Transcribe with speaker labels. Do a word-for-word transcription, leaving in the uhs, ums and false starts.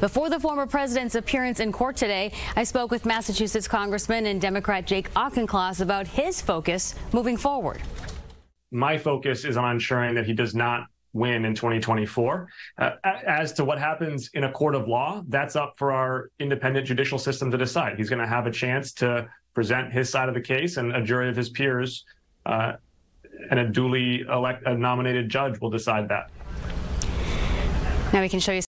Speaker 1: Before the former president's appearance in court today, I spoke with Massachusetts Congressman and Democrat Jake Auchincloss about his focus moving forward.
Speaker 2: My focus is on ensuring that he does not win in twenty twenty-four. Uh, as to what happens in a court of law, that's up for our independent judicial system to decide. He's going to have a chance to present his side of the case, and a jury of his peers uh, and a duly elect, a nominated judge will decide that.
Speaker 1: Now we can show you